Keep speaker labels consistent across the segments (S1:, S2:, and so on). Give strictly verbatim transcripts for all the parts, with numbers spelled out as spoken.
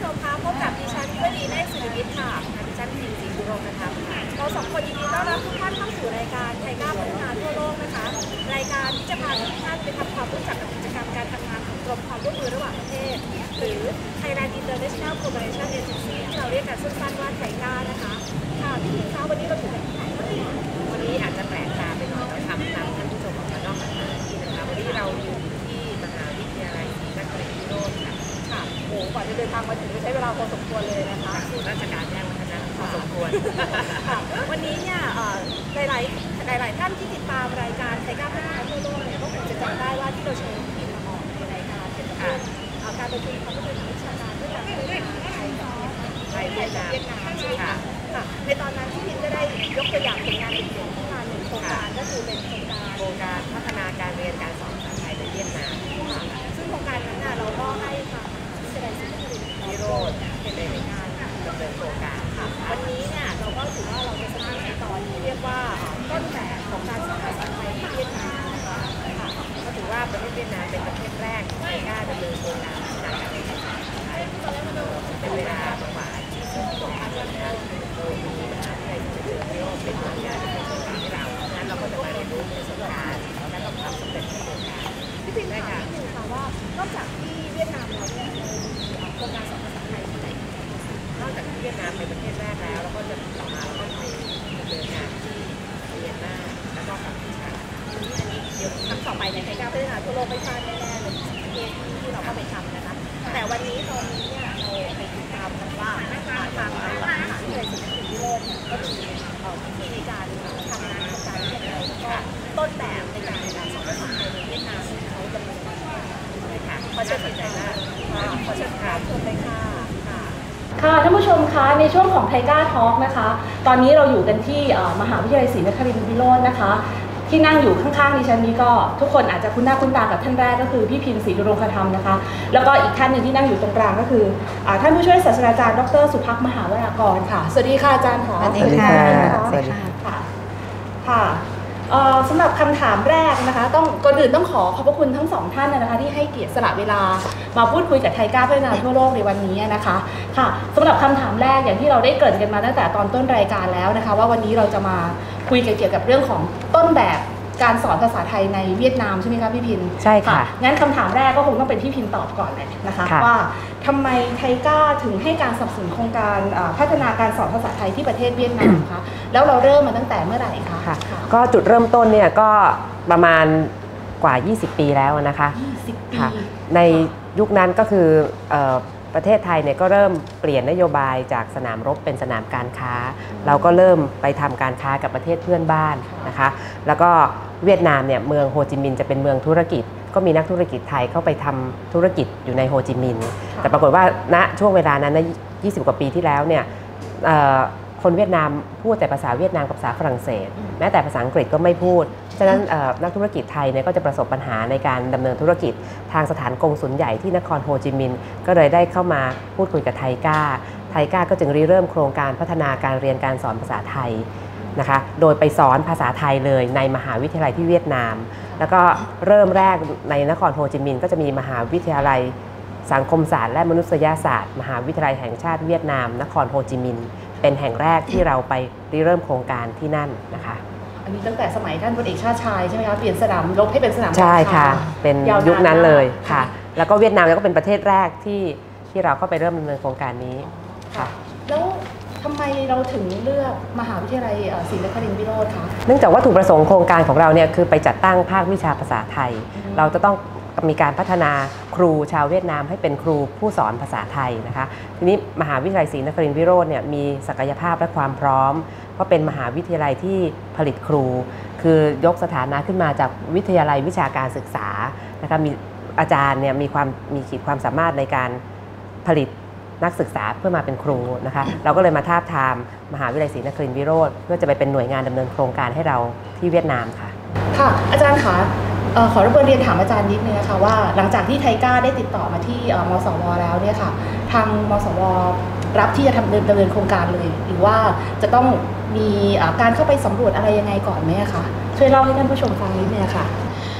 S1: มคะพบกับดิฉันก็ดีแม่สุริวิทย์ค่ะดิฉันพิมพ์ศรีบุรงนะคะเราสองคนยินดีต้อนรับทุกท่านเข้าสู่รายการไทยก้าวพัฒนาทั่วโลกนะคะรายการที่จะพาทุกท่านไปทำความรู้จักกับกิจกรรมการทำงานของกรมความร่วมมือระหว่างประเทศหรือ Thailand International Cooperation Agency ที่เราเรียกกันสั้นๆว่าไทยก้านะคะค่ะพี่พิมพ์คะวันนี้เราอยู่กันที่ไหน
S2: วันนี้อาจจะแปลกตาไปหน่อยเราทำตามท่านผู้ชมของเรานอกสถานที่นะคะวันนี้เราอยู่ที่มหาวิทยาลัยศรีนครินทร์วิโรจน์ค่ะ
S1: ค่ะโอ้กว่าจะเดินทางมาถึงใช้เวลาพอสมควรเลยนะคะ
S2: ศูนย์ราชการแจ้งวัฒนะพอสมควร
S1: ค่ะวันนี้เนี่ยหลายหลายหลายๆท่านที่ติดตามรายการไทยก้าวพัฒนาทั่วโลกเนี่ยก็คงจะจำได้ว่าที่เราเชิญพี่พิมมาออกในรายการเกี่ยวกับเรื่องการประชุมความร่วมมือทางวิชาการเพื่อการพัฒนาไทยกับ
S2: ไทยเวียดนาม
S1: เวียดนามใช่ไหมคะค่ะในตอนนั้นพี่พิมก็ได้ยกตัวอย่างผลงานเด่นๆขึ้นมาหนึ่งโครงการก็คือเป็นโครงการ
S2: โครงการพัฒนาการเรียนการสอนภาษาไทยในเวียดนาม
S1: ซึ่งโครงการนั้นน่ะเราก็ให้ทางวิทยาลัยศรีนครินทร์
S2: วิโรจน์เป็นหน่วยงานดำเนินโครงการ
S1: ค่ะวันนี้เนี่ยเราก็ถือว่าเราจะสร้างในตอนที่เรียกว่าต้นแบบของการสอนภาษาไทยที่เวียดนามนะคะ
S2: ก็ถือว่าประเทศเวียดนามเป็นประเทศแรกที่กล้าดำเนินโครงการพัฒนาการเรียนการสอนภาษาไทยเป็นเวลากว่ายี่สิบกว่าปีแล้วโดยมีมหาวิทยาลัยศรีนครินทร์วิโรจน์เป็นหน่วยงานดำเนินโครงการให้เราดังนั้นเราก็จะมาเรียนรู้ประสบการณ์และก็ความสำเร็จของโครงการ
S1: พี่ปิ่นได้ค่ะพี่ปิ่นค่ะว่านอกจากที่เวียดนามเราเนี่ยมีโครงการสอนภาษาไทยที่ไหน
S2: นอกจากที่เวียดนามเป็นประเทศแรกแล้วแล้วก็จะต่อมาเราก็ไปดำเนินงานที่เมียนมาแล้วก็กัมพูชา
S1: อันนี้เดี๋ยวครั้งต่อไปในไทยก้าวพัฒนาทั่วโลกไม่พลาดแน่ๆเลยประเทศที่เราเข้าไปทำนะคะแต่วันนี้ตอนนี้เนี่ยเราไปติดตามกันว่าทางทางมหาวิทยาลัยศรีนครินทร์วิโรจน์เนี่ยก็มีวิธีในการทำงานโครงการอย่างไรแล้วก็ต้นแบบในการสอนภาษาไทยในเวียดนามที่เขาดำเนินการเลยค่ะขอเชิญสนใจมากขอเชิญค่ะเชิญเลยค่ะค่ะท่านผู้ชมคะในช่วงของไทก้าทอล์กนะคะตอนนี้เราอยู่กันที่มหาวิทยาลัยศรีนครินทร์วิโรจน์นะคะที่นั่งอยู่ข้างๆดิฉันนี้ก็ทุกคนอาจจะคุ้นหน้าคุ้นตากับท่านแรกก็คือพี่พิมพ์ศรีดุรงคธรรมนะคะแล้วก็อีกท่านหนึ่งที่นั่งอยู่ตรงกลางก็คือท่านผู้ช่วยศาสตราจารย์ดรสุภักดิ์มหาวรากรค่ะสวัสดีค่ะอาจารย์ค่ะ
S3: สวัสดีค่ะ
S1: สวัสดีค่ะค่ะสำหรับคำถามแรกนะคะต้องก่อนอื่นต้องขอขอบพระคุณทั้งสองท่านนะคะที่ให้เกียรติสละเวลามาพูดคุยกับไทก้าพัฒนาทั่วโลกในวันนี้นะคะค่ะสำหรับคำถามแรกอย่างที่เราได้เกริ่นกันมาตั้งแต่ตอนต้นรายการแล้วนะคะว่าวันนี้เราจะมาคุยเกี่ยวกับเรื่องของต้นแบบการสอนภาษาไทยในเวียดนามใช่ไหมคะพี่พิน
S3: ใช่ค่ะ
S1: งั้นคำถามแรกก็คงต้องเป็นพี่พินตอบก่อนเลยนะคะว่าทำไมไทก้าถึงให้การสนับสนุนโครงการพัฒนาการสอนภาษาไทยที่ประเทศเวียดนามคะแล้วเราเริ่มมาตั้งแต่เมื่อไหร่คะ
S3: ก็จุดเริ่มต้นเนี่ยก็ประมาณกว่ายี่สิบปีแล้วนะคะ
S1: ยี่สิบปี
S3: ในยุคนั้นก็คือประเทศไทยเนี่ยก็เริ่มเปลี่ยนนโยบายจากสนามรบเป็นสนามการค้าเราก็เริ่มไปทำการค้ากับประเทศเพื่อนบ้านนะคะแล้วก็เวียดนามเนี่ยเมืองโฮจิมินห์จะเป็นเมืองธุรกิจก็มีนักธุรกิจไทยเข้าไปทำธุรกิจอยู่ในโฮจิมินห์แต่ปรากฏว่าณช่วงเวลานั้นนะยี่สิบกว่าปีที่แล้วเนี่ยคนเวียดนามพูดแต่ภาษาเวียดนามกับภาษาฝรั่งเศสแม้แต่ภาษาอังกฤษก็ไม่พูดฉะนั้นนักธุรกิจไทยเนี่ยก็จะประสบปัญหาในการดำเนินธุรกิจทางสถานกงสุลใหญ่ที่นครโฮจิมินห์ก็เลยได้เข้ามาพูดคุยกับไทก้าไทก้าก็จึงริเริ่มโครงการพัฒนาการเรียนการสอนภาษาไทยนะคะโดยไปสอนภาษาไทยเลยในมหาวิทยาลัยที่เวียดนามแล้วก็เริ่มแรกในนครโฮจิมินห์ก็จะมีมหาวิทยาลัยสังคมศาสตร์และมนุษยศาสตร์มหาวิทยาลัยแห่งชาติเวียดนามนครโฮจิมินห์เป็นแห่งแรกที่เราไปริเริ่มโครงการที่นั่นนะคะ
S1: อันนี้ตั้งแต่สมัยท่านพลเอกชาติชายใช่ไหมคะเปลี่ยนสนามรบให้เป็นสนาม
S3: ใช่ค่ะเป็นยุคนั้นเลยค่ะแล้วก็เวียดนามก็เป็นประเทศแรกที่ที่เราเข้าไปเริ่มดำเนินโครงการนี้ค่ะ
S1: แล้วทำไมเราถึงเลือกมหาวิทยาลัยศรีนครินทร์วิโรจน์คะ
S3: เนื่องจากวัตถุประสงค์โครงการของเราเนี่ยคือไปจัดตั้งภาควิชาภาษาไทยเราจะต้องมีการพัฒนาครูชาวเวียดนามให้เป็นครูผู้สอนภาษาไทยนะคะทีนี้มหาวิทยาลัยศรีนครินทร์วิโรจน์เนี่ยมีศักยภาพและความพร้อมเพราะเป็นมหาวิทยาลัยที่ผลิตครูคือยกสถานะขึ้นมาจากวิทยาลัยวิชาการศึกษานะคะมีอาจารย์เนี่ยมีความมีขีดความสามารถในการผลิตนักศึกษาเพื่อมาเป็นครูนะคะเราก็เลยมาทาบทามมหาวิทยาลัยศรีนครินทร์วิโรจน์เพื่อจะไปเป็นหน่วยงานดำเนินโครงการให้เราที่เวียดนามค่ะ
S1: ค่ะอาจารย์คะขอรบกวนเรียนถามอาจารย์นิดนึงนะคะว่าหลังจากที่ไทก้าได้ติดต่อมาที่มสวแล้วเนี่ยค่ะทางมสวรับที่จะทำดำเนินโครงการเลยหรือว่าจะต้องมีการเข้าไปสำรวจอะไรยังไงก่อนไหมคะช่วยเล่าให้ท่านผู้ชมฟังนิดนึงค่ะ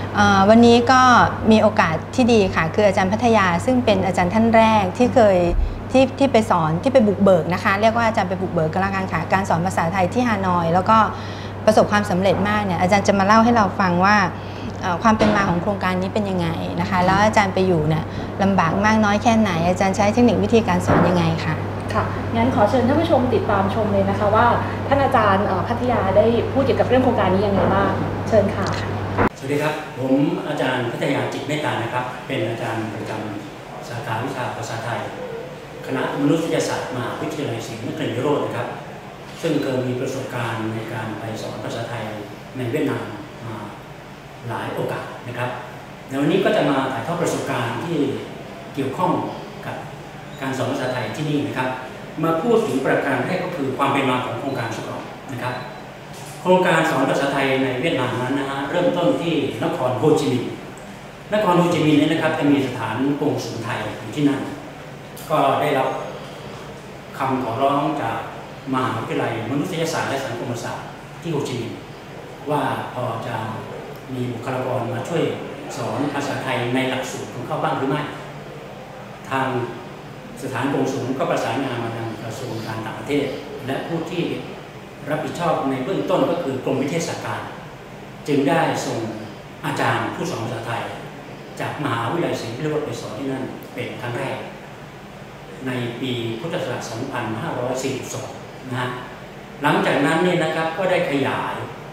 S4: วันนี้ก็มีโอกาสที่ดีค่ะคืออาจารย์พัทยาซึ่งเป็นอาจารย์ท่านแรกที่เคยที่ที่ไปสอนที่ไปบุกเบิกนะคะเรียกว่าอาจารย์ไปบุกเบิกกันละกันค่ะการสอนภาษาไทยที่ฮานอยแล้วก็ประสบความสำเร็จมากเนี่ยอาจารย์จะมาเล่าให้เราฟังว่าความเป็นมาของโครงการนี้เป็นยังไงนะคะแล้วอาจารย์ไปอยู่เนี่ยลำบากมากน้อยแค่ไหนอาจารย์ใช้เทคนิควิธีการสอนยังไงค่ะ
S1: ค่ะงั้นขอเชิญท่านผู้ชมติดตามชมเลยนะคะว่าท่านอาจารย์พัทยาได้พูดเกี่ยวกับเรื่องโครงการนี้ยังไงบ้างเชิญค่ะ
S5: สวัสดีครับผมอาจารย์พัทยาจิตเมตตานะครับเป็นอาจารย์ประจำสาขาวิชาภาษาไทยคณะมนุษยศาสตร์มหาวิทยาลัยศรีนครินทร์วิโรจน์นะครับซึ่งเคยมีประสบการณ์ในการไปสอนภาษาไทยในเวียดนามมาหลายโอกาสนะครับในวันนี้ก็จะมาถ่ายทอดประสบการณ์ที่เกี่ยวข้องกับการสอนภาษาไทยที่นี่นะครับมาพูดถึงประการแรกก็คือความเป็นมาของโครงการสุกรนะครับโครงการสอนภาษาไทยในเวียดนามนั้นนะฮะเริ่มต้นที่นครโฮจิมินห์นครโฮจิมินห์นี้นะครับจะมีสถานกงสุลไทยอยู่ที่นั่นก็ได้รับคำขอร้องจากมหาวิทยาลัยมนุษยศาสตร์และสังคมศาสตร์ที่โฮจิมินห์ว่าพอจะมีบุคลากรมาช่วยสอนภาษาไทยในหลักสูตรของเขาบ้างหรือไม่ทางสถานกงสุลก็ประสานงานมาทางกระทรวงการต่างประเทศและผู้ที่รับผิดชอบในเบื้องต้นก็คือกรมวิทยาศาสตร์การจึงได้ส่งอาจารย์ผู้สอนภาษาไทยจากมหาวิทยาลัยศรีนครินทร์ไปสอนที่นั่นเป็นครั้งแรกในปีพุทธศักราช สองพันห้าร้อยสี่สิบสอง นะฮะหลังจากนั้นเนี่ยนะครับก็ได้ขยาย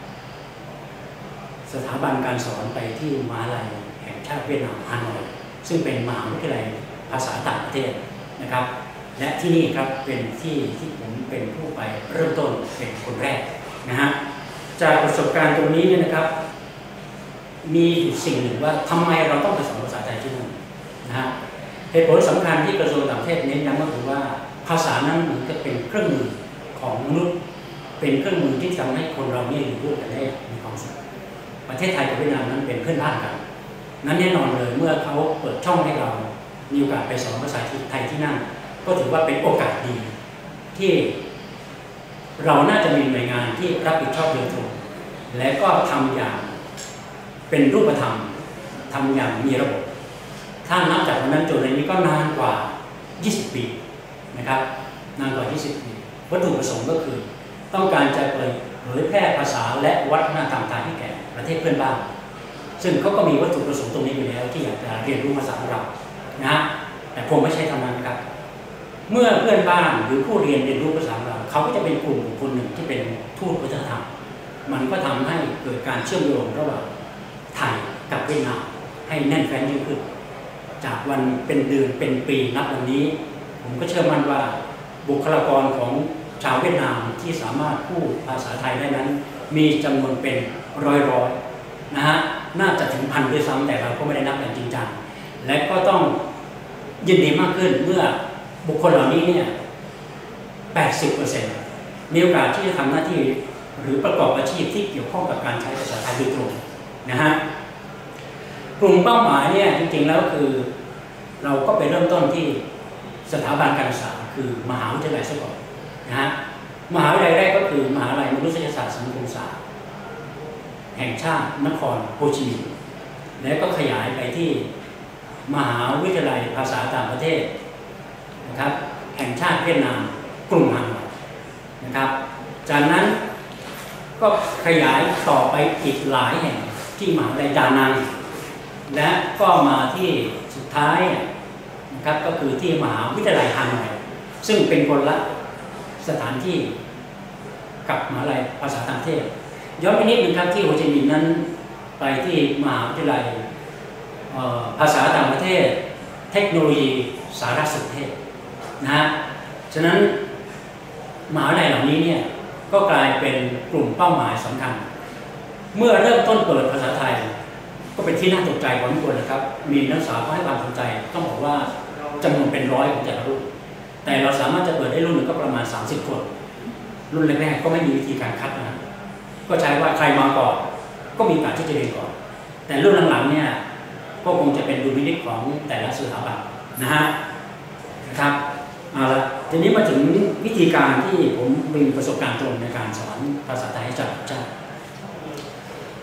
S5: สถาบันการสอนไปที่มหาวิทยาลัยแห่งชาติเวียดนามฮานอยซึ่งเป็นมหาวิทยาลัยภาษาต่างประเทศนะครับและที่นี่ครับเป็นที่ที่ผมเป็นผู้ไปเริ่มต้นเป็นคนแรกนะฮะจากประสบการณ์ตรงนี้เนี่ยนะครับมีอยู่สิ่งหนึ่งว่าทำไมเราต้องไปสอนภาษาไทยที่นั่นนะฮะเหตุผลสำคัญที่กระทรวงต่างประเทศเน้นย้ำก็คือว่าภาษานั้นเหมือนกับเป็นเครื่องมือของมนุษย์เป็นเครื่องมือที่ทำให้คนเราเนี่ยอยู่ร่วมกันได้มีความสุขประเทศไทยกับเวียดนามนั้นเป็นเพื่อนบ้านกันนั้นแน่นอนเลยเมื่อเขาเปิดช่องให้เรามีโอกาสไปสอนภาษาไทยที่นั่นก็ถือว่าเป็นโอกาสดีที่เราน่าจะมีหน่วยงานที่รับผิดชอบโดยตรงและก็ทำอย่างเป็นรูปธรรมทำอย่างมีระบบถ้านับจากวันนั้นจนในนี้ก็นานกว่ายี่สิบปีนะครับนานกว่ายี่สิบปีวัตถุประสงค์ก็คือต้องการจะเผยแพร่ภาษาและวัฒนธรรมไทยให้แก่ประเทศเพื่อนบ้านซึ่งเขาก็มีวัตถุประสงค์ตรงนี้อยู่แล้วที่อยากจะเรียนรู้ภาษาของเรานะแต่คงไม่ใช่เท่านั้นครับเมื่อเพื่อนบ้านหรือผู้เรียนเรียนรู้ภาษาเราเขาก็จะเป็นกลุ่มคนหนึ่งที่เป็นทูตวัฒนธรรมมันก็ทำให้เกิดการเชื่อมโยงระหว่างไทยกับเวียดนามให้แน่นแฟ้นยิ่งขึ้นจากวันเป็นเดือนเป็นปีนับวันนี้ผมก็เชื่อมั่นว่าบุคลากรของชาวเวียดนามที่สามารถพูดภาษาไทยได้นั้นมีจำนวนเป็นร้อยๆนะฮะน่าจะถึงพันด้วยซ้ำแต่เราก็ไม่ได้นับอย่างจริงจังและก็ต้องยินดีมากขึ้นเมื่อบุคคลเหล่านี้เนี่ย แปดสิบเปอร์เซ็นต์ มีโอกาสที่จะทำหน้าที่หรือประกอบอาชีพที่เกี่ยวข้องกับการใช้ภาษาไทยโดยตรงนะฮะกลุ่มเป้าหมายเนี่ยจริงๆแล้วคือเราก็ไปเริ่มต้นที่สถาบันการศึกษาคือมหาวิทยาลัยซะก่อนนะฮะมหาวิทยาลัยแรกก็คือมหาวิทยาลัยมนุษยศาสตร์สังคมศาสตร์แห่งชาตินครโฮจิมินห์แล้วก็ขยายไปที่มหาวิทยาลัยภาษาต่างประเทศนะครับแห่งชาติเวียดนามกรุงฮานอยนะครับจากนั้นก็ขยายต่อไปอีกหลายแห่งที่มหาวิทยาลัยดานังและก็มาที่สุดท้ายนะครับก็คือที่มหาวิทยาลัยฮานอยซึ่งเป็นคนละสถานที่กับมหาวิทยาลัยภาษาต่างประเทศย้อนไปนิดนึงครับที่โฮจิมินห์นั้นไปที่มหาวิทยาลัยภาษาต่างประเทศเทคโนโลยีสารสนเทศนะฮะฉะนั้นมหาวิทยาลัยเหล่านี้เนี่ยก็กลายเป็นกลุ่มเป้าหมายสำคัญเมื่อเริ่มต้นเปิดภาษาไทยก็เป็นที่น่าตกใจพอสมควรนะครับมีนักศึกษาให้ความสนใจต้องบอกว่าจำนวนเป็นร้อยของแต่ละรุ่นแต่เราสามารถจะเปิดได้รุ่นนึงก็ประมาณสามสิบคนรุ่นแรกๆก็ไม่มีวิธีการคัดนะก็ใช้ว่าใครมาก่อนก็มีการที่จะเรียนก่อนแต่รุ่นหลังๆเนี่ยก็คงจะเป็นดุลพินิจของแต่ละสถาบันนะฮะนะครับเอาละทีนี้มาถึงวิธีการที่ผมมีประสบการณ์ตรงในการสอนภาษาไทยให้กับเจ้า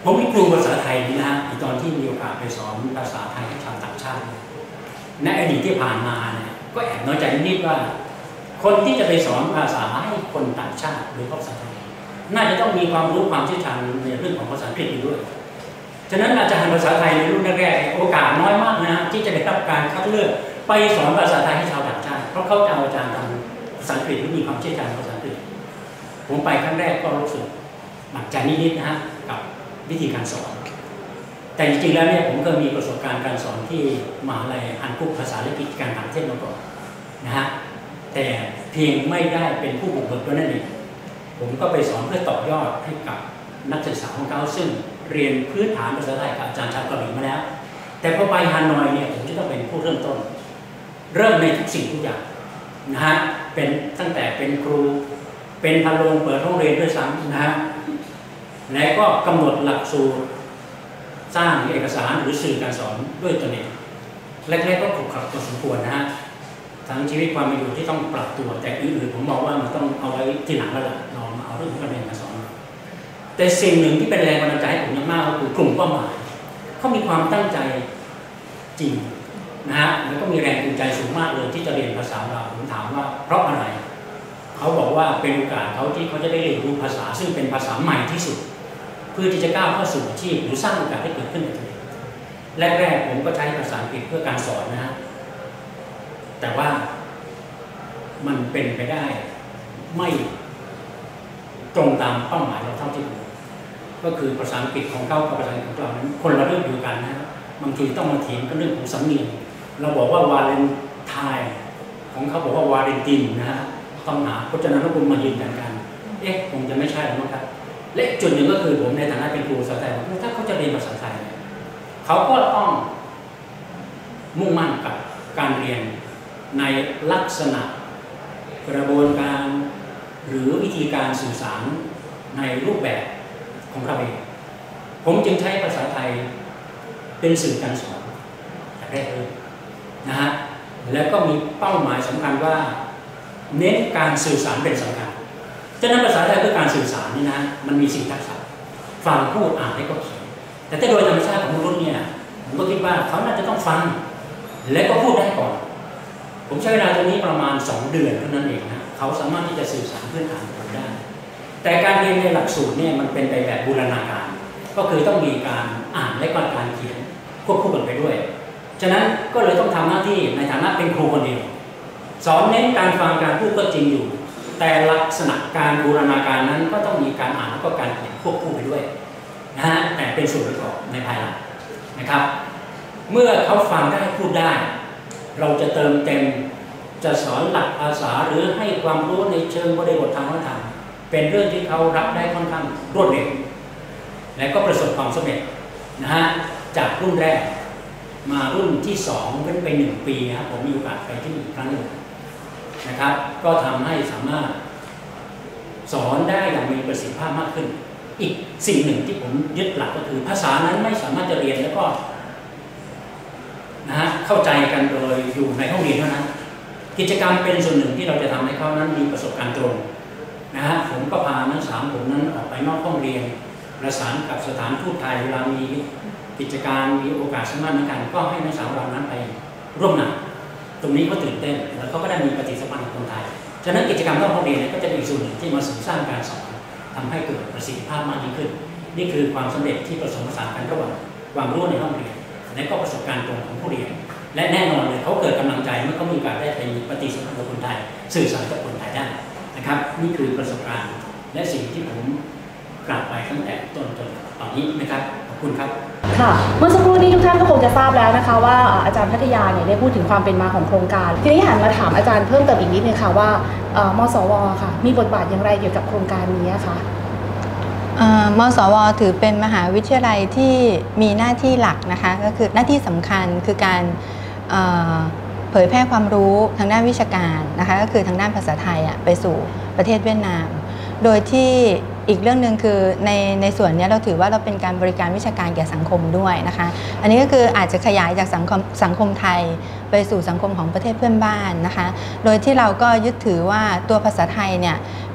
S5: ผมมีครูภาษาไทยนี่นะฮะตอนที่มีโอกาสไปสอนภาษาไทยให้ชาวต่างชาติในอดีตที่ผ่านมาเนี่ยก็แอบน้อยใจนิดว่าคนที่จะไปสอนภาษาให้คนต่างชาติหรือภาษาไทยน่าจะต้องมีความรู้ความเชี่ยวชาญในเรื่องของภาษาอังกฤษด้วยฉะนั้นอาจารย์ภาษาไทยในรุ่นแรกๆโอกาสน้อยมากนะที่จะได้รับการคัดเลือกไปสอนภาษาไทยให้ชาวต่างชาติเพราะเขาจะเอาอาจารย์ทางภาษาอังกฤษที่มีความเชี่ยวชาญภาษาอังกฤษผมไปครั้งแรกก็รู้สึกหนักใจนิดๆนะฮะกับวิธีการสอนแต่จริงๆแล้วเนี่ยผมก็มีประสบการณ์การสอนที่มหาลัยฮันกุกภาษาและกิจการต่างประเทศมาก่อนนะฮะแต่เพียงไม่ได้เป็นผู้บุกเบิกด้วยนั่นเองผมก็ไปสอนเพื่อต่อยอดให้กับนักศึกษาของเขาซึ่งเรียนพื้นฐานภาษาไทยกับอาจารย์ชาวเกาหลีมาแล้วแต่พอไปฮานอยเนี่ยผมจะต้องเป็นผู้เริ่มต้นเริ่มในทุกสิ่งทุกอย่างนะฮะเป็นตั้งแต่เป็นครูเป็นพาโรงเปิดห้องเรียนด้วยซ้ำนะฮะและก็กำหนดหลักสูตรสร้างเอกสารหรือสื่อการสอนด้วยตนเองแรกๆก็ขรุขระพอสมควรนะฮะทั้งชีวิตความเป็นอยู่ที่ต้องปรับตัวแต่อื่นๆผมบอกว่ามันต้องเอาไว้ที่หลังแล้วล่ะเรามาเอาเรื่องการเรียนการสอนแต่สิ่งหนึ่งที่เป็นแรงบันดาลใจให้ผมอย่างมากก็คือกลุ่มเป้าหมายเขามีความตั้งใจจริงนะฮะแล้วก็มีแรงจูงใจสูงมากเลยที่จะเรียนภาษาเราผมถามว่าเพราะอะไรเขาบอกว่าเป็นโอกาสเขาที่เขาจะได้เรียนรู้ภาษาซึ่งเป็นภาษาใหม่ที่สุดเพื่อที่จะก้าวเข้าสู่อาชีพหรือสร้างโอกาสให้เกิดขึ้นในตัวเองแรกๆผมก็ใช้ภาษาอังกฤษเพื่อการสอนนะฮะแต่ว่ามันเป็นไปได้ไม่ตรงตามเป้าหมายเราเท่าที่ควรก็คือภาษาอังกฤษของเขากับภาษาอังกฤษของเรานั้นคนละเรื่องเดียวกันนะบางทีต้องมาเถียงกันเรื่องของสำเนียงเราบอกว่าวาเลนไทน์ของเขาบอกว่าวาเลนตินนะฮะต้องหาพจนานุกรมมายืนยันกันเอ๊ะคงจะไม่ใช่แล้วมั้งครับและจุดหนึ่งก็คือผมในฐานะเป็นครูภาษาไทยว่าถ้าเขาจะเรียนภาษาไทยเขาก็ต้องมุ่งมั่นกับการเรียนในลักษณะกระบวนการหรือวิธีการสื่อสารในรูปแบบของเราเองผมจึงใช้ภาษาไทยเป็นสื่อการสอนแต่แรกเลยนะฮะแล้วก็มีเป้าหมายสำคัญว่าเน้นการสื่อสารเป็นสำคัญฉะนั้นภาษาไทยคือการสื่อสารนี่นะมันมีสี่ทักษะฟังพูดอ่านและก็เขียนแต่ถ้าโดยธรรมชาติของมนุษย์เนี่ยผมก็คิดว่าเขาน่าจะต้องฟังและก็พูดได้ก่อนผมใช้เวลาตรงนี้ประมาณสองเดือนเท่านั้นเองนะเขาสามารถที่จะสื่อสารพื้นฐานกันได้แต่การเรียนในหลักสูตรเนี่ยมันเป็นไปแบบบูรณาการก็คือต้องมีการอ่านและก็การเขียนควบคู่กันไปด้วยฉะนั้นก็เลยต้องทำหน้าที่ในฐานะเป็นครูคนเดียวสอนเน้นการฟังการพูดก็จริงอยู่แต่ลักษณะการบูรณาการนั้นก็ต้องมีการอ่านและก็การเขียนควบคู่ไปด้วยนะฮะแต่เป็นส่วนประกอบในภายหลังนะครับเมื่อเขาฟังได้พูดได้เราจะเติมเต็มจะสอนหลักภาษาหรือให้ความรู้ในเชิงบริบททางวัฒนธรรมเป็นเรื่องที่เขารับได้ค่อนข้างรวดเร็วและก็ประสบความสำเร็จนะฮะจากรุ่นแรกมารุ่นที่สองเป็นไปหนึ่งปีนะครับผมมีโอกาสไปที่อีกครั้งหนึ่งนะครับก็ทำให้สามารถสอนได้อย่างมีประสิทธิภาพมากขึ้นอีกสิ่งหนึ่งที่ผมยึดหลักก็คือภาษานั้นไม่สามารถจะเรียนแล้วก็นะฮะเข้าใจกันโดยอยู่ในห้องเรียนเท่านั้นกิจกรรมเป็นส่วนหนึ่งที่เราจะทำให้เขานั้นมีประสบการณ์ตรงนะฮะผมก็พานักศึกษาผมนั้นออกไปนอกห้องเรียนประสานกับสถานทูตไทยเวลามีกิจการมีโอกาสสมานกันก็ให้นักศึกษาเรานั้นไปร่วมงานตรงนี้เขาตื่นเต้นแล้วเขาก็ได้มีปฏิสัมพันธ์กับคนไทยฉะนั้นกิจกรรมนอกห้องเรียนก็จะเป็นอีกส่วนหนึ่งที่มาเสริมสร้างการสอนทำให้เกิดประสิทธิภาพมากยิ่งขึ้นนี่คือความสำเร็จที่ผสมผสานกันระหว่างความรู้ในห้องเรียนและก็ประสบการณ์ตรงของผู้เรียนและแน่นอนเลยเขาเกิดกำลังใจเมื่อเขามีการได้ไปปฏิสัมพันธ์กับคนไทยสื่อสารกับคนไทยได้นะครับนี่คือประสบการณ์และสิ่งที่ผมกล่าวไปตั้งแต่ต้นจนตอนนี้นะครับขอบคุณครับ
S6: ค่ะเมื่อสักครู่นี้ทุกท่านก็คงจะทราบแล้วนะคะว่าอาจารย์พัทยาเนี่ยได้พูดถึงความเป็นมาของโครงการทีนี้หันมาถามอาจารย์เพิ่มเติมอีกนิดนึงค่ะว่ามสวค่ะมีบทบาทอย่างไรเกี่ยวกับโครงการนี้คะ
S4: มสวถือเป็นมหาวิทยาลัยที่มีหน้าที่หลักนะคะก็คือหน้าที่สำคัญคือการเผยแพร่ความรู้ทางด้านวิชาการนะคะก็คือทางด้านภาษาไทยไปสู่ประเทศเวียดนามโดยที่อีกเรื่องหนึ่งคือในในส่วนนี้เราถือว่าเราเป็นการบริการวิชาการแก่สังคมด้วยนะคะอันนี้ก็คืออาจจะขยายจากสังคมสังคมไทยไปสู่สังคมของประเทศเพื่อนบ้านนะคะโดยที่เราก็ยึดถือว่าตัวภาษาไทยเนี่ย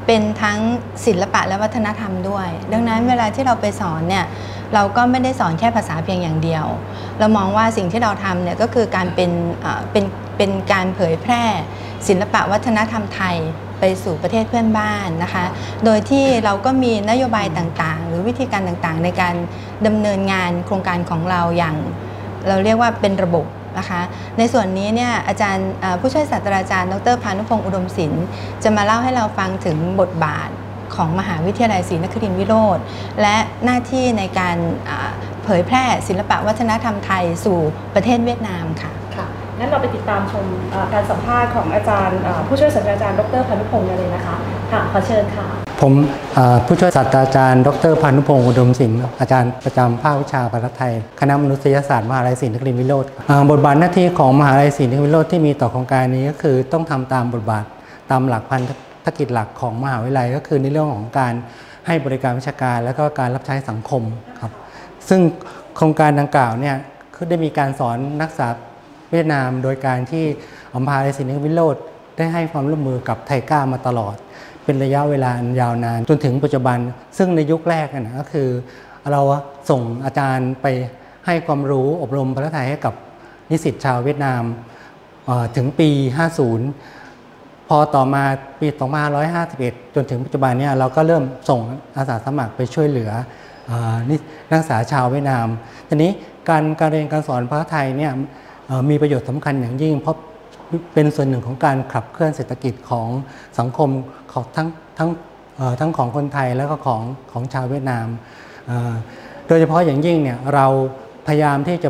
S4: เป็นทั้งศิลปะและวัฒนธรรมด้วย ดังนั้นเวลาที่เราไปสอนเนี่ยเราก็ไม่ได้สอนแค่ภาษาเพียงอย่างเดียวเรามองว่าสิ่งที่เราทำเนี่ยก็คือการเป็นเป็นเป็นการเผยแพร่ศิลปะวัฒนธรรมไทยไปสู่ประเทศเพื่อนบ้านนะคะโดยที่เราก็มีนโยบายต่างๆหรือวิธีการต่างๆในการดำเนินงานโครงการของเราอย่างเราเรียกว่าเป็นระบบนะคะในส่วนนี้เนี่ยอาจารย์ผู้ช่วยศาสตราจารย์ดร.พานุพงศ์อุดมศิลป์จะมาเล่าให้เราฟังถึงบทบาทของมหาวิทยาลัยศรีนครินทร์วิโรธและหน้าที่ในการเผยแพร่ศิลปะวัฒนธรรมไทยสู่ประเทศเวียดนามค่ะ
S6: ค่ะงั้นเราไปติดตามชมการสัมภาษณ์ของอาจารย์ผู้ช่วยศาสตราจารย์ดร.พานุพงศ์เลยนะคะค่ะขอเชิญค่ะ
S7: ผมผู้ช่วยศาสตราจารย์ดร.พานุพงศ์อุดมศิลป์อาจารย์ประจำภาควิชาภาษาไทยคณะมนุษยศาสตร์มหาวิทยาลัยศรีนครินทร์วิโรธบทบาทหน้าที่ของมหาวิทยาลัยศรีนครินทร์วิโรธที่มีต่อโครงการนี้ก็คือต้องทำตามบทบาทตามหลักพันธกิจหลักของมหาวิทยาลัยก็คือในเรื่องของการให้บริการวิชาการและก็การรับใช้สังคมครับซึ่งโครงการดังกล่าวเนี่ยได้มีการสอนนักศึกษาเวียดนามโดยการที่มหาวิทยาลัยศรีนครินทร์วิโรธได้ให้ความร่วมมือกับไทก้ามาตลอดเป็นระยะเวลายาวนานจนถึงปัจจุบันซึ่งในยุคแรกนะก็คือเราส่งอาจารย์ไปให้ความรู้อบรมภาษาไทยให้กับนิสิตชาวเวียดนามถึงปีห้าสิบพอต่อมาปีสองพันห้าร้อยห้าสิบเอ็ดจนถึงปัจจุบันเนี่ยเราก็เริ่มส่งอาสาสมัครไปช่วยเหลือนักศึกษาชาวเวียดนามทีนี้การการเรียนการสอนภาษาไทยเนี่ยมีประโยชน์สำคัญอย่างยิ่งเพราะเป็นส่วนหนึ่งของการขับเคลื่อนเศรษฐกิจของสังคมของทั้งทั้งทั้งของคนไทยแล้วก็ของของชาวเวียดนามโดยเฉพาะอย่างยิ่งเนี่ยเราพยายามที่จะ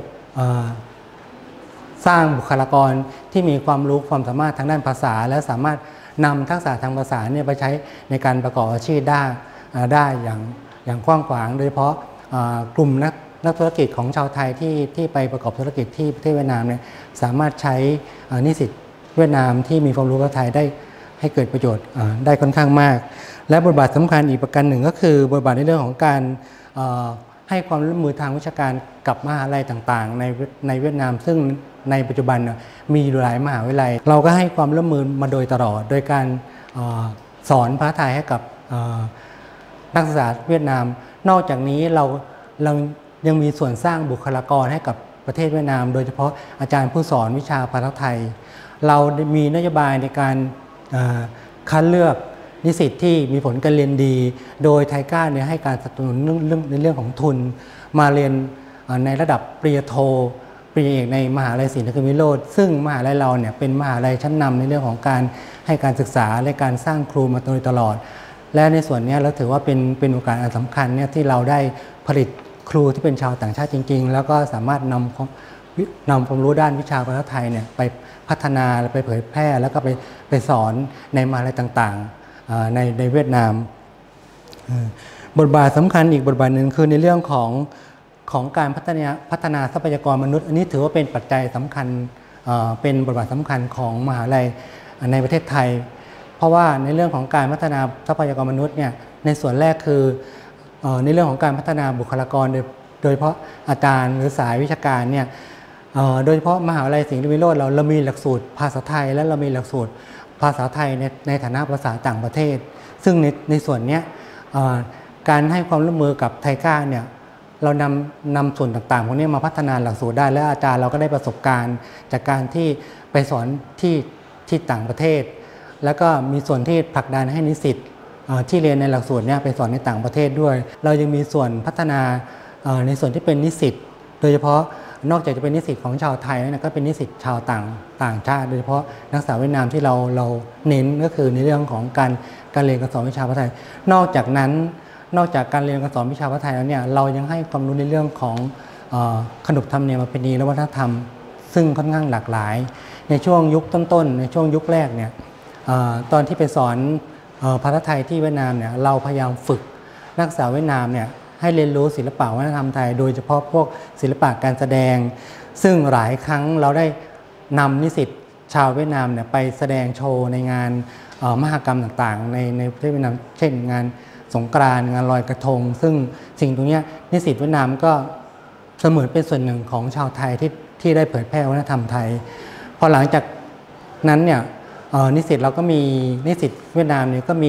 S7: สร้างบุคลากรที่มีความรู้ความสามารถทางด้านภาษาและสามารถนำทักษะทางภาษาเนี่ยไปใช้ในการประกอบอาชีพได้ได้อย่างอย่างกว้างขวางโดยเฉพาะกลุ่มนักนักธุรกิจของชาวไทยที่ที่ไปประกอบธุรกิจที่ประเทศเวียดนามเนี่ยสามารถใช้นิสิตเวียดนามที่มีความรู้ภาษาไทยได้ให้เกิดประโยชน์ได้ค่อนข้างมากและบทบาทสำคัญอีกประการหนึ่งก็คือบทบาทในเรื่องของการให้ความร่วมมือทางวิชาการกับมหาวิทยาลัยต่างๆในในเวียดนามซึ่งในปัจจุบันมีหลายมหาวิทยาลัยเราก็ให้ความร่วมมือมาโดยตลอดโดยการสอนภาษาไทยให้กับนักศึกษาเวียดนามนอกจากนี้เราเรายังมีส่วนสร้างบุคลากรให้กับประเทศเวียดนามโดยเฉพาะอาจารย์ผู้สอนวิชาภาษาไทยเรามีนโยบายในการคัดเลือกนิสิตที่มีผลการเรียนดีโดยไทก้าเนี่ยให้การสนับสนุนในเรื่องของทุนมาเรียนในระดับปริญญาโทปริญญาเอกในมหาวิทยาลัยศรีนครินทร์วิโรธซึ่งมหาวิทยาลัยเราเนี่ยเป็นมหาวิทยาลัยชั้นนำในเรื่องของการให้การศึกษาและการสร้างครูมาโดยตลอดและในส่วนนี้เราถือว่าเป็นเป็นโอกาสอันสำคัญเนี่ยที่เราได้ผลิตครูที่เป็นชาวต่างชาติจริงๆแล้วก็สามารถนำนำความรู้ด้านวิชาภาษาไทยเนี่ยไปพัฒนาไปเผยแพร่แล้วก็ไปไปสอนในมหาวิทยาลัยต่างๆในในเวียดนามบทบาทสำคัญอีกบทบาทหนึ่งคือในเรื่องของของการพัฒนาพัฒนาทรัพยากรมนุษย์อันนี้ถือว่าเป็นปัจจัยสำคัญเป็นบทบาทสำคัญของมหาวิทยาลัยในประเทศไทยเพราะว่าในเรื่องของการพัฒนาทรัพยากรมนุษย์เนี่ยในส่วนแรกคือในเรื่องของการพัฒนาบุคลากรโดยโดยเฉพาะอาจารย์หรือสายวิชาการเนี่ยโดยเฉพาะมหาวิทยาลัยศรีนครินทร์วิโรธเราเรามีหลักสูตรภาษาไทยและเรามีหลักสูตรภาษาไทยในในฐานะภาษาต่างประเทศซึ่งในในส่วนนี้การให้ความร่วมมือกับไทก้าเนี่ยเรานำนำส่วนต่างๆพวกนี้มาพัฒนาหลักสูตรได้และอาจารย์เราก็ได้ประสบการณ์จากการที่ไปสอนที่ที่ต่างประเทศแล้วก็มีส่วนที่ผลักดันให้นิสิตที่เรียนในหลักสูตรนี้ไปสอนในต่างประเทศด้วยเรายังมีส่วนพัฒนาในส่วนที่เป็นนิสิตโดยเฉพาะนอกจากจะเป็นนิสิตของชาวไทยแล้วก็เป็นนิสิตชาวต่างต่างชาติโดยเฉพาะนักศึกษาเวียดนามที่เราเราเน้นก็คือในเรื่องของการการเรียนการสอนวิชาภาษาไทยนอกจากนั้นนอกจากการเรียนการสอนวิชาภาษาไทยแล้วเนี่ยเรายังให้ความรู้ในเรื่องของขนบธรรมเนียมประเพณีและวัฒนธรรมซึ่งค่อนข้างหลากหลายในช่วงยุคต้นๆในช่วงยุคแรกเนี่ยตอนที่ไปสอนภาษาไทยที่เวียดนามเนี่ยเราพยายามฝึกนักศึกษาเวียดนามเนี่ยให้เรียนรู้ศิลปะวัฒนธรรมไทยโดยเฉพาะพวกศิลปะการแสดงซึ่งหลายครั้งเราได้นำนิสิตชาวเวียดนามเนี่ยไปแสดงโชว์ในงานมหกรรมต่างๆในในประเทศเวียดนามเช่นงานสงกรานต์งานลอยกระทงซึ่งสิ่งตรงนี้นิสิตเวียดนามก็เสมือนเป็นส่วนหนึ่งของชาวไทยที่ที่ได้เผยแพร่วัฒนธรรมไทยพอหลังจากนั้นเนี่ยนิสิตเราก็มีนิสิตเวียดนามเนี่ยก็มี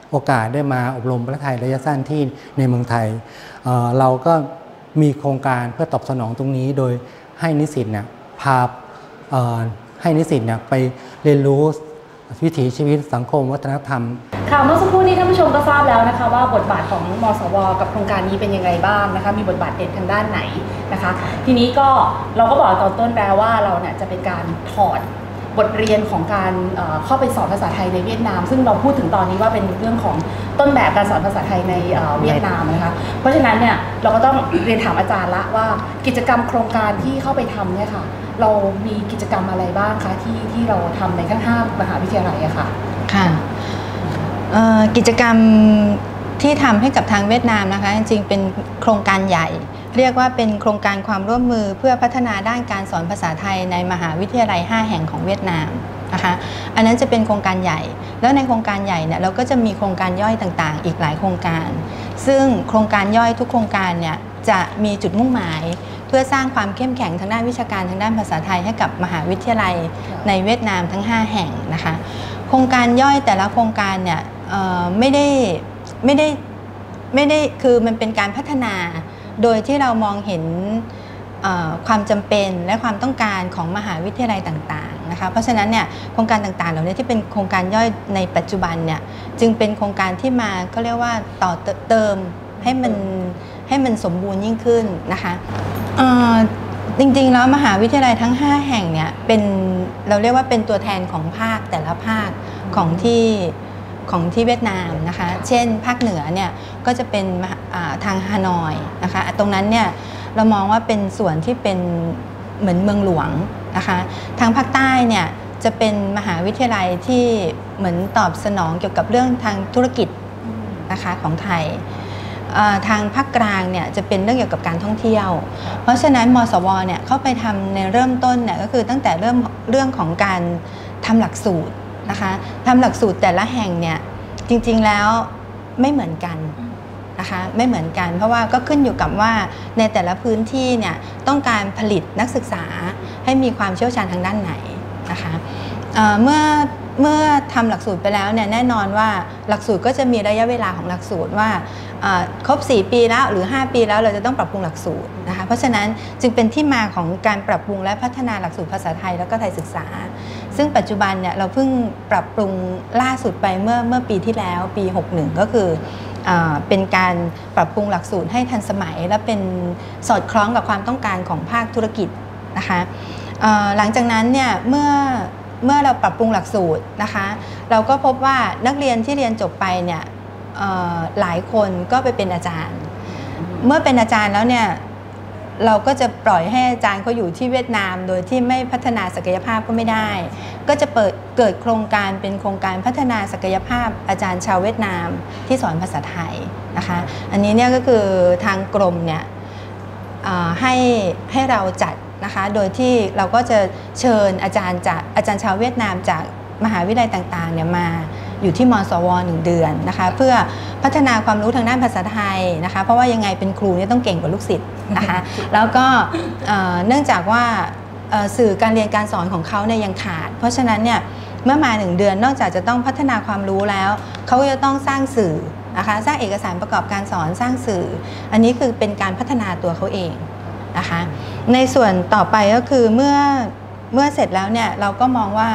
S7: โอกาสได้มาอบรมประเทศไทยระยะสั้นที่ในเมืองไทย เอ่อ เราก็มีโครงการเพื่อตอบสนองตรงนี้โดยให้นิสิตเนี่ยพาเอ่อให้นิสิตเนี่ยไปเรียนรู้วิถีชีวิตสังคมวัฒนธรรม
S6: ค่ะเมื่อสักครู่นี้ท่านผู้ชมก็ทราบแล้วนะคะว่าบทบาทของมสว.กับโครงการนี้เป็นยังไงบ้างนะคะมีบทบาทเด่นทางด้านไหนนะคะทีนี้ก็เราก็บอกตอนต้นแล้วว่าเราเนี่ยจะเป็นการถอดบทเรียนของการเอ่อเข้าไปสอนภาษาไทยในเวียดนามซึ่งเราพูดถึงตอนนี้ว่าเป็นเรื่องของต้นแบบการสอนภาษาไทยในเอ่อเวียดนามนะคะเพราะฉะนั้นเนี่ยเราก็ต้องเรียนถามอาจารย์ละว่ากิจกรรมโครงการที่เข้าไปทำเนี่ยค่ะเรามีกิจกรรมอะไรบ้างคะที่ที่เราทำในทั้งห้ามหาวิทยาลัยอะค่ะ
S4: ค่ะกิจกรรมที่ทำให้กับทางเวียดนามนะคะจริงๆเป็นโครงการใหญ่เรียกว่าเป็นโครงการความร่วมมือเพื่อพัฒนาด้านการสอนภาษาไทยในมหาวิทยาลัยห้าแห่งของเวียดนามนะคะอันนั้นจะเป็นโครงการใหญ่แล้วในโครงการใหญ่เนี่ยเราก็จะมีโครงการย่อยต่างๆอีกหลายโครงการซึ่งโครงการย่อยทุกโครงการเนี่ยจะมีจุดมุ่งหมายเพื่อสร้างความเข้มแข็งทางด้านวิชาการทางด้านภาษาไทยให้กับมหาวิทยาลัยในเวียดนามทั้งห้าแห่งนะคะโครงการย่อยแต่ละโครงการเนี่ยไม่ได้ไม่ได้ไม่ได้คือมันเป็นการพัฒนาโดยที่เรามองเห็นความจำเป็นและความต้องการของมหาวิทยาลัยต่างๆนะคะเพราะฉะนั้นเนี่ยโครงการต่างๆเหล่านี้ที่เป็นโครงการย่อยในปัจจุบันเนี่ยจึงเป็นโครงการที่มาเขาเรียกว่าต่อเติมให้มันให้มันสมบูรณ์ยิ่งขึ้นนะคะจริงๆแล้วมหาวิทยาลัยทั้งห้าแห่งเนี่ยเป็นเราเรียกว่าเป็นตัวแทนของภาคแต่ละภาคของที่ของที่เวียดนามนะคะเช่นภาคเหนือเนี่ยก็จะเป็นทางฮานอยนะคะตรงนั้นเนี่ยเรามองว่าเป็นส่วนที่เป็นเหมือนเมืองหลวงนะคะทางภาคใต้เนี่ยจะเป็นมหาวิทยาลัยที่เหมือนตอบสนองเกี่ยวกับเรื่องทางธุรกิจนะคะของไทยทางภาคกลางเนี่ยจะเป็นเรื่องเกี่ยวกับการท่องเที่ยวเพราะฉะนั้นมสว.เนี่ยเข้าไปทำในเริ่มต้นเนี่ยก็คือตั้งแต่เริ่มเรื่องของการทำหลักสูตรนะคะทำหลักสูตรแต่ละแห่งเนี่ยจริงๆแล้วไม่เหมือนกันนะคะไม่เหมือนกันเพราะว่าก็ขึ้นอยู่กับว่าในแต่ละพื้นที่เนี่ยต้องการผลิตนักศึกษาให้มีความเชี่ยวชาญทางด้านไหนนะคะเมื่อเมื่อทำหลักสูตรไปแล้วเนี่ยแน่นอนว่าหลักสูตรก็จะมีระยะเวลาของหลักสูตรว่าครบสี่ปีแล้วหรือห้าปีแล้วเราจะต้องปรับปรุงหลักสูตรนะคะเพราะฉะนั้นจึงเป็นที่มาของการปรับปรุงและพัฒนาหลักสูตรภาษาไทยแล้วก็ไทยศึกษาซึ่งปัจจุบันเนี่ยเราเพิ่งปรับปรุงล่าสุดไปเมื่อเมื่อปีที่แล้วปีหกสิบเอ็ดก็คือเป็นการปรับปรุงหลักสูตรให้ทันสมัยและเป็นสอดคล้องกับความต้องการของภาคธุรกิจนะคะหลังจากนั้นเนี่ยเมื่อเมื่อเราปรับปรุงหลักสูตรนะคะเราก็พบว่านักเรียนที่เรียนจบไปเนี่ยหลายคนก็ไปเป็นอาจารย์เมื่อเป็นอาจารย์แล้วเนี่ยเราก็จะปล่อยให้อาจารย์เขาอยู่ที่เวียดนามโดยที่ไม่พัฒนาศักยภาพก็ไม่ได้ก็จะเปิดเกิดโครงการเป็นโครงการพัฒนาศักยภาพอาจารย์ชาวเวียดนามที่สอนภาษาไทยนะคะอันนี้เนี่ยก็คือทางกรมเนี่ยให้ให้เราจัดนะคะโดยที่เราก็จะเชิญอาจารย์จากอาจารย์ชาวเวียดนามจากมหาวิทยาลัยต่างๆเนี่ยมาอยู่ที่มสว.หนึ่งเดือนนะคะเพื่อพัฒนาความรู้ทางด้านภาษาไทยนะคะเพราะว่ายังไงเป็นครูเนี่ยต้องเก่งกว่าลูกศิษย์นะคะแล้วก็เนื่องจากว่าสื่อการเรียนการสอนของเขาเนี่ยยังขาดเพราะฉะนั้นเนี่ยเมื่อมาหนึ่งเดือนนอกจากจะต้องพัฒนาความรู้แล้วเขาก็จะต้องสร้างสื่อนะคะสร้างเอกสารประกอบการสอนสร้างสื่ออันนี้คือเป็นการพัฒนาตัวเขาเองนะคะในส่วนต่อไปก็คือเมื่อเมื่อเสร็จแล้วเนี่ยเราก็มองว่า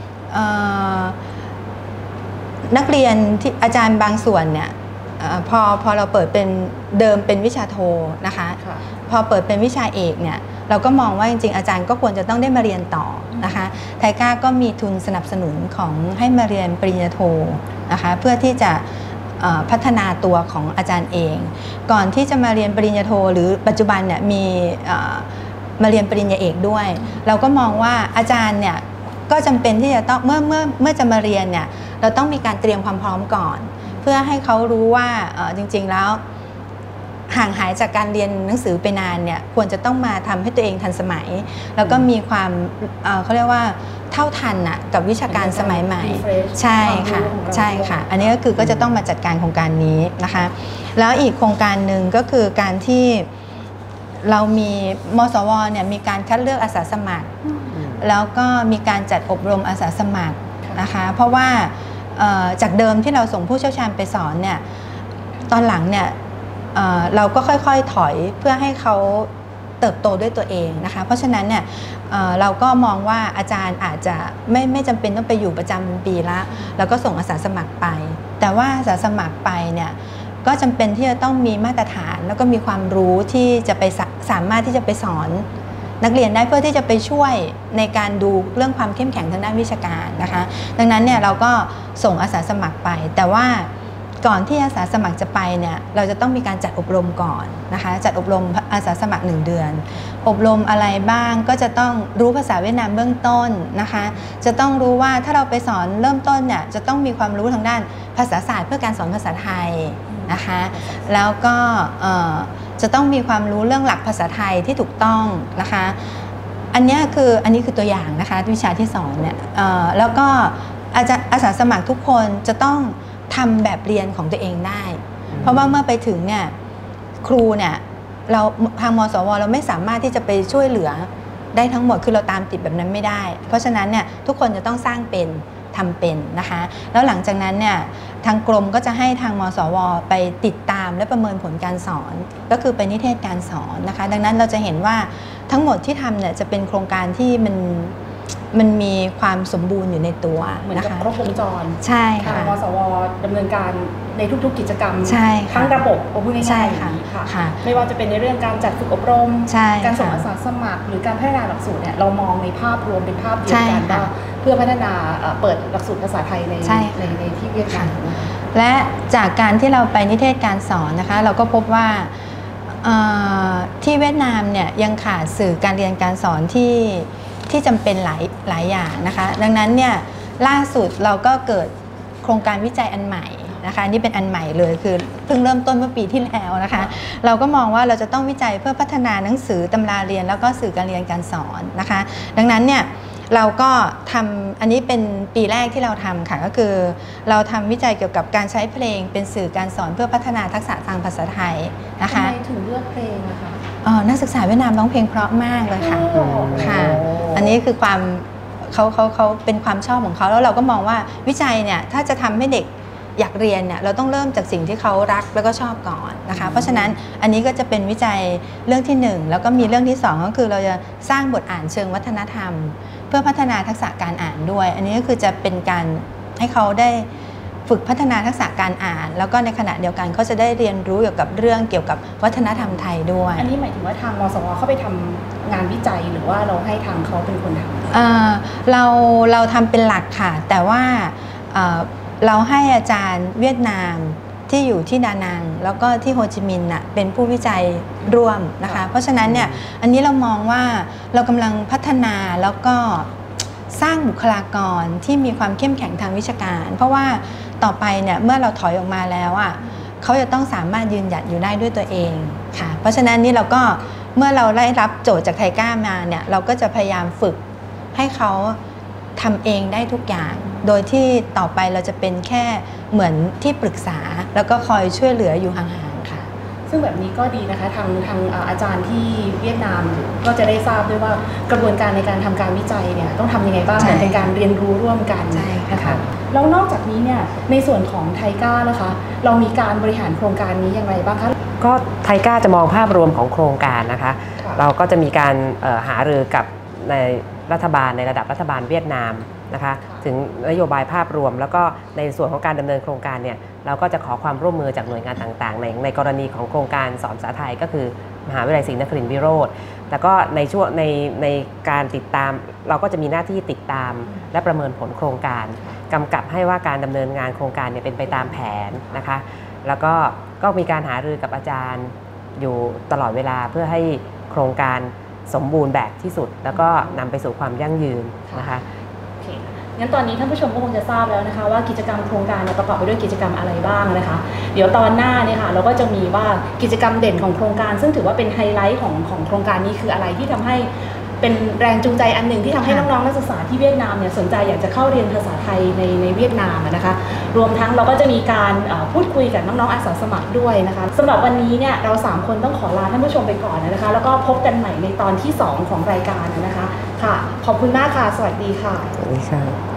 S4: นักเรียนที่อาจารย์บางส่วนเนี่ยพอพอเราเปิดเป็นเดิมเป็นวิชาโทนะคะพอเปิดเป็นวิชาเอกเนี่ยเราก็มองว่าจริงๆอาจารย์ก็ควรจะต้องได้มาเรียนต่อนะคะไทก้าก็มีทุนสนับสนุนของให้มาเรียนปริญญาโทนะคะเพื่อที่จะพัฒนาตัวของอาจารย์เองก่อนที่จะมาเรียนปริญญาโทหรือปัจจุบันเนี่ยมีมาเรียนปริญญาเอกด้วยเราก็มองว่าอาจารย์เนี่ยก็จำเป็นที่จะต้องเมื่อเมื่อเมื่อจะมาเรียนเนี่ยเราต้องมีการเตรียมความพร้อมก่อนเพื่อให้เขารู้ว่าจริงๆแล้วห่างหายจากการเรียนหนังสือไปนานเนี่ยควรจะต้องมาทำให้ตัวเองทันสมัยแล้วก็มีความเขาเรียกว่าเท่าทันนะกับวิชาการสมัยใหม่ใช่ค่ะใช่ค่ะอันนี้ก็คือก็จะต้องมาจัดการโครงการนี้นะคะแล้วอีกโครงการหนึ่งก็คือการที่เรามีมสว.เนี่ยมีการคัดเลือกอาสาสมัครแล้วก็มีการจัดอบรมอาสาสมัครนะคะเพราะว่าจากเดิมที่เราส่งผู้เชี่ยวชาญไปสอนเนี่ยตอนหลังเนี่ยเเราก็ค่อยๆถอยเพื่อให้เขาเติบโตด้วยตัวเองนะคะเพราะฉะนั้นเนี่ยเเราก็มองว่าอาจารย์อาจจะไม่ไม่จำเป็นต้องไปอยู่ประจำปีละแล้วก็ส่งอาสาสมัครไปแต่ว่าอาสาสมัครไปเนี่ยก็จำเป็นที่จะต้องมีมาตรฐานแล้วก็มีความรู้ที่จะไปสาสามารถที่จะไปสอนนักเรียนได้เพื่อที่จะไปช่วยในการดูเรื่องความเข้มแข็งทางด้านวิชาการนะคะดังนั้นเนี่ยเราก็ส่งอาสาสมัครไปแต่ว่าก่อนที่อาสาสมัครจะไปเนี่ยเราจะต้องมีการจัดอบรมก่อนนะคะจัดอบรมอาสาสมัครหนึ่งเดือนอบรมอะไรบ้างก็จะต้องรู้ภาษาเวียดนามเบื้องต้นนะคะจะต้องรู้ว่าถ้าเราไปสอนเริ่มต้นเนี่ยจะต้องมีความรู้ทางด้านภาษาศาสตร์เพื่อการสอนภาษาไทยนะคะแล้วก็จะต้องมีความรู้เรื่องหลักภาษาไทยที่ถูกต้องนะคะอันนี้คืออันนี้คือตัวอย่างนะคะวิชาที่สอนเนี่ยแล้วก็อาจารย์อาสาสมัครทุกคนจะต้องทำแบบเรียนของตัวเองได้เพราะว่าเมื่อไปถึงเนี่ยครูเนี่ยเราทางมสวเราไม่สามารถที่จะไปช่วยเหลือได้ทั้งหมดคือเราตามติดแบบนั้นไม่ได้เพราะฉะนั้นเนี่ยทุกคนจะต้องสร้างเป็นทำเป็นนะคะแล้วหลังจากนั้นเนี่ยทางกรมก็จะให้ทางมสวไปติดตามและประเมินผลการสอนก็คือเป็นนิเทศการสอนนะคะดังนั้นเราจะเห็นว่าทั้งหมดที่ทำเนี่ยจะเป็นโครงการที่มันมันมีความสมบูรณ์อยู่ในตัว
S6: เหมือนกับครบวงจร
S4: ใช่ค่ะ
S6: ทางมสวดำเนินการในทุกๆกิจกรรมทั้งระบบโอ้พูดง่ายๆค่ะไม่ว่าจะเป็นในเรื่องการจัดฝึกอบรมการส่งอาสาสมัครหรือการพัฒนาหลักสูตรเนี่ยเรามองในภาพรวมเป็นภาพเดียวกันว่าเพื่อพัฒนาเปิดหลักสูตรภาษาไทยในในในที่เวียดนาม
S4: และจากการที่เราไปนิเทศการสอนนะคะเราก็พบว่าที่เวียดนามเนี่ยยังขาดสื่อการเรียนการสอนที่ที่จำเป็นหลายหลายอย่างนะคะดังนั้นเนี่ยล่าสุดเราก็เกิดโครงการวิจัยอันใหม่นะคะนี่เป็นอันใหม่เลยคือเพิ่งเริ่มต้นเมื่อปีที่แล้วนะคะเราก็มองว่าเราจะต้องวิจัยเพื่อพัฒนาหนังสือตำราเรียนแล้วก็สื่อการเรียนการสอนนะคะดังนั้นเนี่ยเราก็ทำอันนี้เป็นปีแรกที่เราทำค่ะก็คือเราทำวิจัยเกี่ยวกับการใช้เพลงเป็นสื่อการสอนเพื่อพัฒนาทักษะทางภาษาไทยนะคะ
S6: ทำไมถึงเลือกเพลงนะคะ
S4: นักศึกษาเวียดนามร้องเพลงเพราะมากเลยค่ะค่ะอันนี้คือความเขาเขาเขาเป็นความชอบของเขาแล้วเราก็มองว่าวิจัยเนี่ยถ้าจะทำให้เด็กอยากเรียนเนี่ยเราต้องเริ่มจากสิ่งที่เขารักแล้วก็ชอบก่อนนะคะเพราะฉะนั้นอันนี้ก็จะเป็นวิจัยเรื่องที่หนึ่งแล้วก็มีเรื่องที่สองก็คือเราจะสร้างบทอ่านเชิงวัฒนธรรมเพื่อพัฒนาทักษะการอ่านด้วยอันนี้ก็คือจะเป็นการให้เขาได้ฝึกพัฒนาทักษะการอ่านแล้วก็ในขณะเดียวกันเขาจะได้เรียนรู้เกี่ยวกับเรื่องเกี่ยวกับวัฒนธรรมไทยด้วย
S6: อันนี้หมายถึงว่าทางมสวเข้าไปทำงานวิจัยหรือว่าเราให้ทางเขาเป็นคนทำ
S4: เราเราทำเป็นหลักค่ะแต่ว่าเราให้อาจารย์เวียดนามที่อยู่ที่ดานังแล้วก็ที่โฮจิมินห์น่ะเป็นผู้วิจัยร่วมนะคะเพราะฉะนั้นเนี่ยอันนี้เรามองว่าเรากำลังพัฒนาแล้วก็สร้างบุคลากรที่มีความเข้มแข็งทางวิชาการเพราะว่าต่อไปเนี่ยเมื่อเราถอยออกมาแล้วอ่ะเขาจะต้องสามารถยืนหยัดอยู่ได้ด้วยตัวเองค่ะเพราะฉะนั้นนี่เราก็เมื่อเราได้รับโจทย์จากไทก้ามาเนี่ยเราก็จะพยายามฝึกให้เขาทำเองได้ทุกอย่างโดยที่ต่อไปเราจะเป็นแค่เหมือนที่ปรึกษาแล้วก็คอยช่วยเหลืออยู่ห่างๆค่ะ
S6: ซึ่งแบบนี้ก็ดีนะคะทางทางอาจารย์ที่เวียดนามก็จะได้ทราบด้วยว่ากระบวนการในการทำการวิจัยเนี่ยต้องทำยังไงบ้างในการเรียนรู้ร่วมกันนะคะแล้วนอกจากนี้เนี่ยในส่วนของไทก้านะคะเรามีการบริหารโครงการนี้อย่างไรบ้างคะ
S3: ก็ไทก้าจะมองภาพรวมของโครงการนะคะเราก็จะมีการหารือกับในรัฐบาลในระดับรัฐบาลเวียดนามนะคะถึงนโยบายภาพรวมแล้วก็ในส่วนของการดำเนินโครงการเนี่ยเราก็จะขอความร่วมมือจากหน่วยงานต่างๆในในกรณีของโครงการสอนภาษาไทยก็คือมหาวิทยาลัยศรีนครินทรวิโรธแต่ก็ในช่วงในในการติดตามเราก็จะมีหน้าที่ติดตามและประเมินผลโครงการกำกับให้ว่าการดำเนินงานโครงการเนี่ยเป็นไปตามแผนนะคะแล้วก็ก็มีการหารือกับอาจารย์อยู่ตลอดเวลาเพื่อให้โครงการสมบูรณ์แบบที่สุดแล้วก็นำไปสู่ความยั่งยืนนะคะ
S6: งั้นตอนนี้ท่านผู้ชมก็คงจะทราบแล้วนะคะว่ากิจกรรมโครงการประกอบไปด้วยกิจกรรมอะไรบ้างนะคะเดี๋ยวตอนหน้าเนี่ยค่ะเราก็จะมีว่ากิจกรรมเด่นของโครงการซึ่งถือว่าเป็นไฮไลท์ของของโครงการนี้คืออะไรที่ทำให้เป็นแรงจูงใจอันหนึ่งที่ทำให้น้องๆนักศึกษาที่เวียดนามเนี่ยสนใจอยากจะเข้าเรียนภาษาไทยในในเวียดนามนะคะรวมทั้งเราก็จะมีการพูดคุยกับน้องๆอาสาสมัครด้วยนะคะสำหรับวันนี้เนี่ยเราสามคนต้องขอลาท่านผู้ชมไปก่อนนะคะแล้วก็พบกันใหม่ในตอนที่สองของรายการนะคะค่ะขอบคุณมากค่ะสวัสดีค่ะ
S3: สวัสดีค่ะ